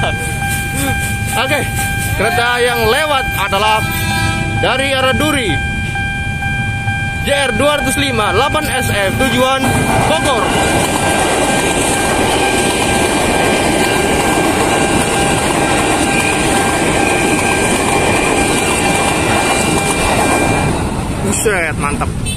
Oke, kereta yang lewat adalah dari arah Duri, JR 205 8SF tujuan Bogor. Buset, mantap.